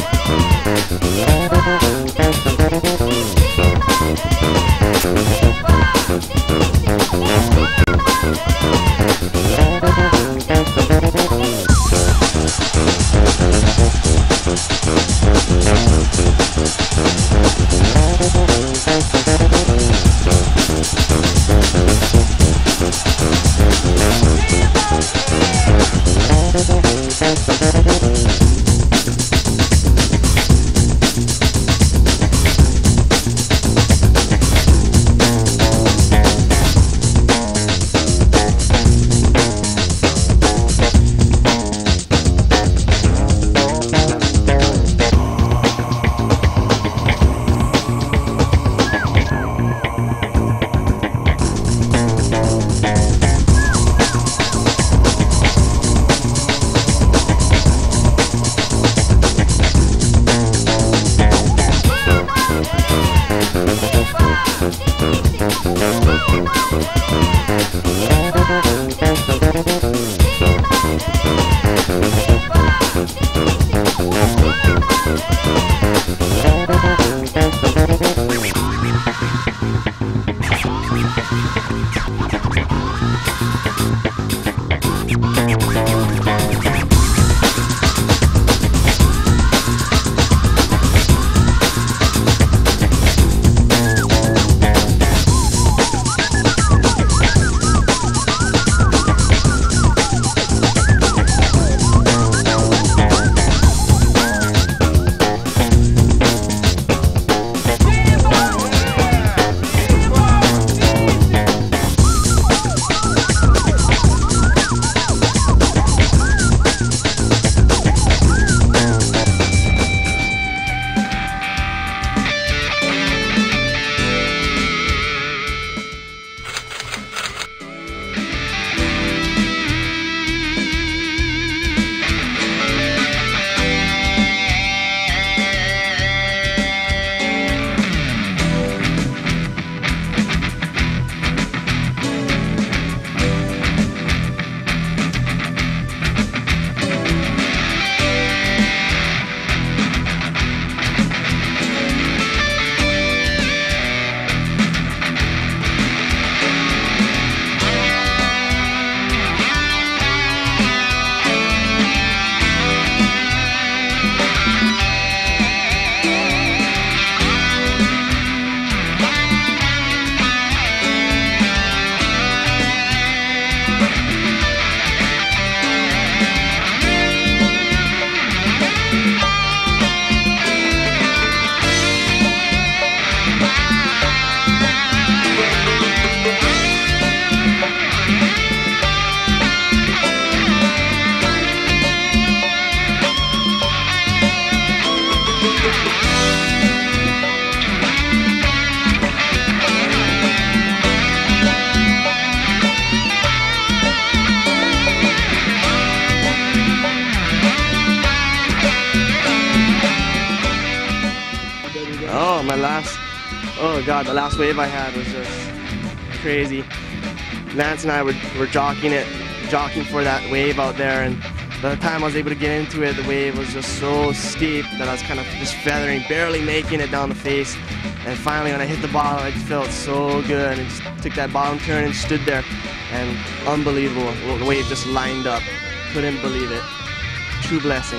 Oh god, the last wave I had was just crazy. Lance and I were jockeying for that wave out there, and by the time I was able to get into it, the wave was just so steep that I was kind of just feathering, barely making it down the face. And finally when I hit the bottom, I just felt so good, and just took that bottom turn and stood there, and unbelievable, the wave just lined up. Couldn't believe it. True blessing.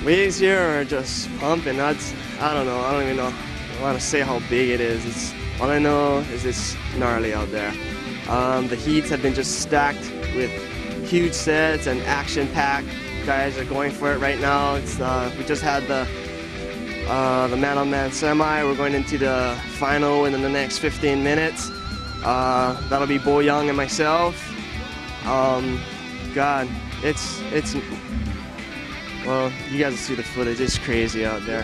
waves here are just pumping. I don't know. I don't even know. I want to say how big it is. All I know is it's gnarly out there. The heats have been just stacked with huge sets and action-packed. Guys are going for it right now. We just had the man-on-man semi. We're going into the final within the next 15 minutes. That'll be Bo Young and myself. God, it's well, you guys will see the footage. It's crazy out there.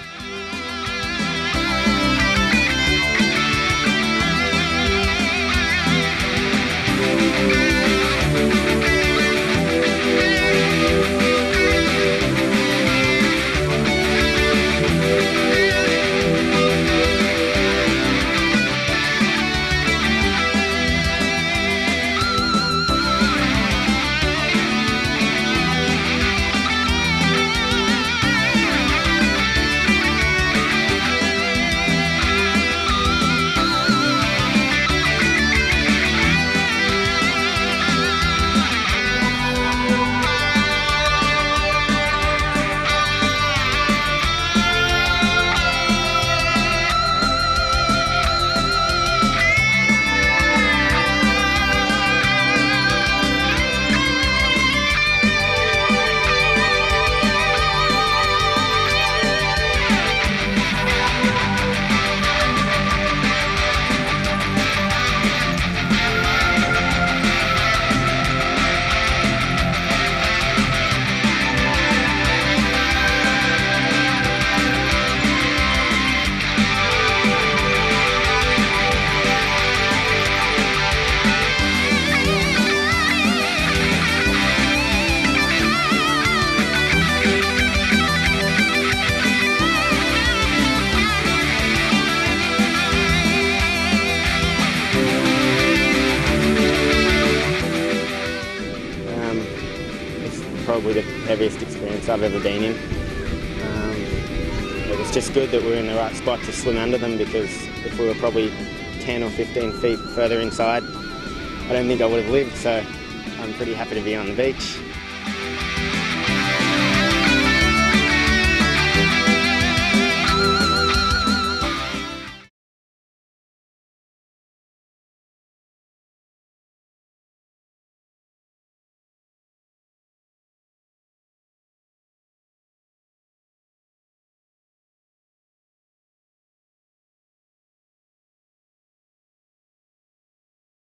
Probably the heaviest experience I've ever been in. It was just good that we were in the right spot to swim under them, because if we were probably 10 or 15 feet further inside, I don't think I would have lived, so I'm pretty happy to be on the beach.